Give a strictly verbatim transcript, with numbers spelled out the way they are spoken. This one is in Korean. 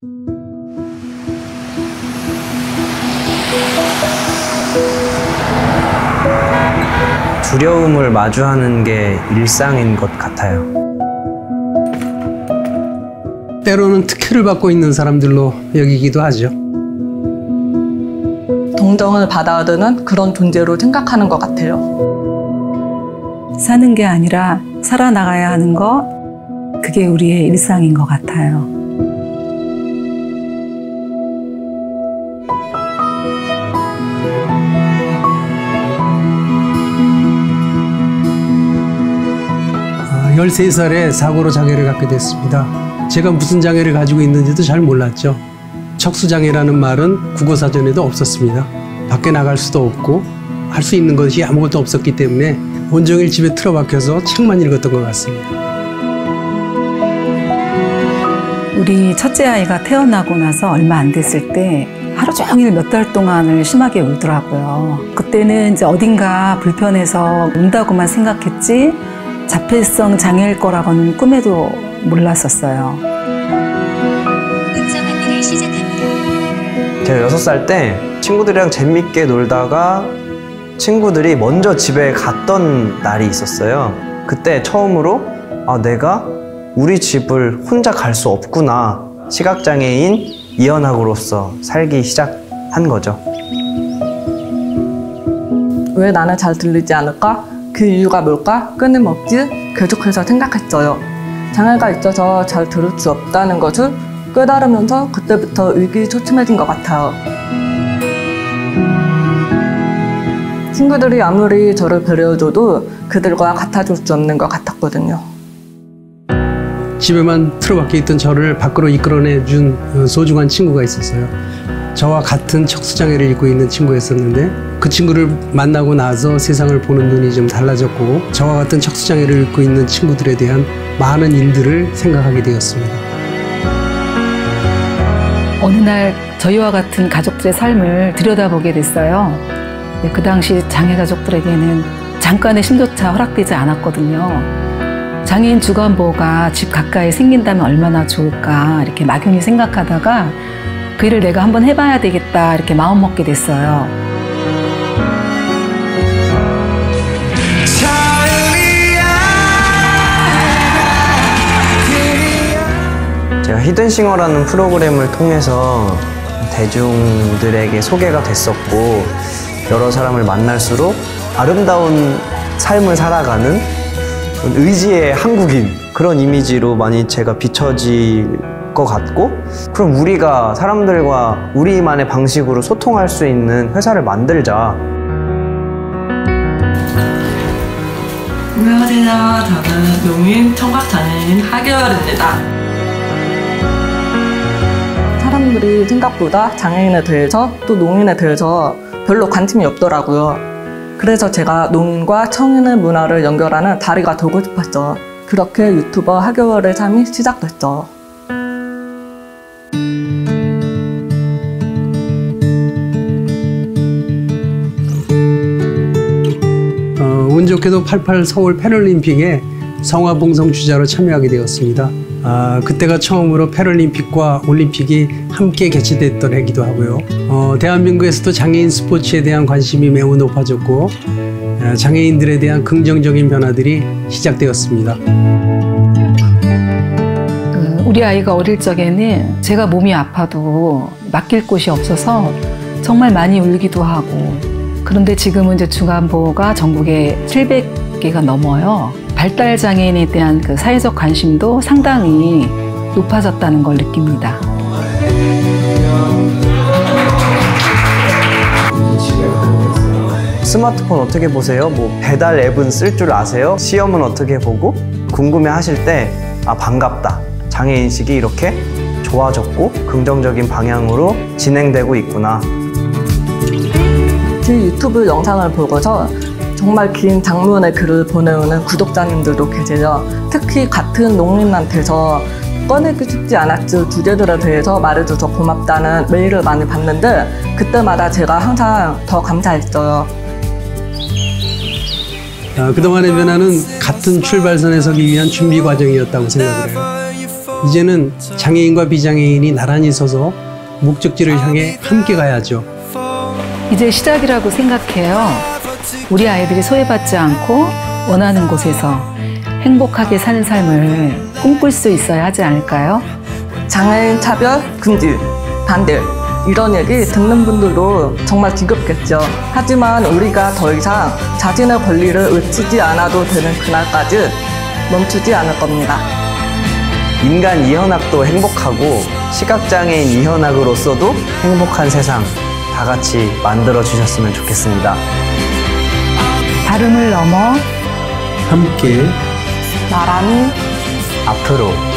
두려움을 마주하는 게 일상인 것 같아요. 때로는 특혜를 받고 있는 사람들로 여기기도 하죠. 동정을 받아야 되는 그런 존재로 생각하는 것 같아요. 사는 게 아니라 살아나가야 하는 것, 그게 우리의 일상인 것 같아요. 열세 살에 사고로 장애를 갖게 됐습니다. 제가 무슨 장애를 가지고 있는지도 잘 몰랐죠. 척수장애라는 말은 국어사전에도 없었습니다. 밖에 나갈 수도 없고 할 수 있는 것이 아무것도 없었기 때문에 온종일 집에 틀어박혀서 책만 읽었던 것 같습니다. 우리 첫째 아이가 태어나고 나서 얼마 안 됐을 때 하루 종일 몇 달 동안을 심하게 울더라고요. 그때는 이제 어딘가 불편해서 운다고만 생각했지 자폐성 장애일 거라고는 꿈에도 몰랐었어요. 음성 안내를 시작합니다. 제가 여섯 살 때 친구들이랑 재밌게 놀다가 친구들이 먼저 집에 갔던 날이 있었어요. 그때 처음으로 아, 내가 우리 집을 혼자 갈 수 없구나. 시각장애인 이연학으로서 살기 시작한 거죠. 왜 나는 잘 들리지 않을까? 그 이유가 뭘까? 끊임없이 계속해서 생각했어요. 장애가 있어서 잘 들을 수 없다는 것을 깨달으면서 그때부터 의기소침해진 것 같아요. 친구들이 아무리 저를 배려해줘도 그들과 같아질 수 없는 것 같았거든요. 집에만 틀어박혀 있던 저를 밖으로 이끌어내준 소중한 친구가 있었어요. 저와 같은 척수장애를 입고 있는 친구였었는데 그 친구를 만나고 나서 세상을 보는 눈이 좀 달라졌고 저와 같은 척수장애를 입고 있는 친구들에 대한 많은 일들을 생각하게 되었습니다. 어느 날 저희와 같은 가족들의 삶을 들여다보게 됐어요. 그 당시 장애 가족들에게는 잠깐의 쉼조차 허락되지 않았거든요. 장애인 주간보호가 집 가까이 생긴다면 얼마나 좋을까 이렇게 막연히 생각하다가 그 일을 내가 한번 해봐야 되겠다 이렇게 마음먹게 됐어요. 제가 히든싱어라는 프로그램을 통해서 대중들에게 소개가 됐었고 여러 사람을 만날수록 아름다운 삶을 살아가는 의지의 한국인 그런 이미지로 많이 제가 비춰질 것 같고 그럼 우리가 사람들과 우리만의 방식으로 소통할 수 있는 회사를 만들자. 안녕하세요. 저는 농인 청각장애인 하계월입니다. 사람들이 생각보다 장애인에 대해서 또 농인에 대해서 별로 관심이 없더라고요. 그래서 제가 농인과 청인의 문화를 연결하는 다리가 되고 싶었죠. 그렇게 유튜버 하계월의 삶이 시작됐죠. 어, 운 좋게도 팔십팔 서울 패럴림픽에 성화봉송 주자로 참여하게 되었습니다. 아, 그때가 처음으로 패럴림픽과 올림픽이 함께 개최됐던 해기도 하고요. 어, 대한민국에서도 장애인 스포츠에 대한 관심이 매우 높아졌고 어, 장애인들에 대한 긍정적인 변화들이 시작되었습니다. 그 우리 아이가 어릴 적에는 제가 몸이 아파도 맡길 곳이 없어서 정말 많이 울기도 하고 그런데 지금은 이제 주간보호가 전국에 칠백 개가 넘어요. 발달 장애인에 대한 그 사회적 관심도 상당히 높아졌다는 걸 느낍니다. 스마트폰 어떻게 보세요? 뭐 배달 앱은 쓸 줄 아세요? 시험은 어떻게 보고? 궁금해 하실 때 아, 반갑다. 장애인식이 이렇게 좋아졌고 긍정적인 방향으로 진행되고 있구나. 제 유튜브 영상을 보고서 정말 긴 장문의 글을 보내오는 구독자님들도 계세요. 특히 같은 농민한테서 꺼내기 쉽지 않았을 주제들에 대해서 말해줘서 고맙다는 메일을 많이 받는데 그때마다 제가 항상 더 감사했어요. 아, 그동안의 변화는 같은 출발선에 서기 위한 준비 과정이었다고 생각을 해요. 이제는 장애인과 비장애인이 나란히 서서 목적지를 향해 함께 가야죠. 이제 시작이라고 생각해요. 우리 아이들이 소외받지 않고 원하는 곳에서 행복하게 사는 삶을 꿈꿀 수 있어야 하지 않을까요? 장애인 차별, 금지, 반대 이런 얘기 듣는 분들도 정말 지겹겠죠. 하지만 우리가 더 이상 자신의 권리를 외치지 않아도 되는 그날까지 멈추지 않을 겁니다. 인간 이현학도 행복하고 시각장애인 이현학으로서도 행복한 세상 다 같이 만들어 주셨으면 좋겠습니다. 다름을 넘어 함께 나란히 앞으로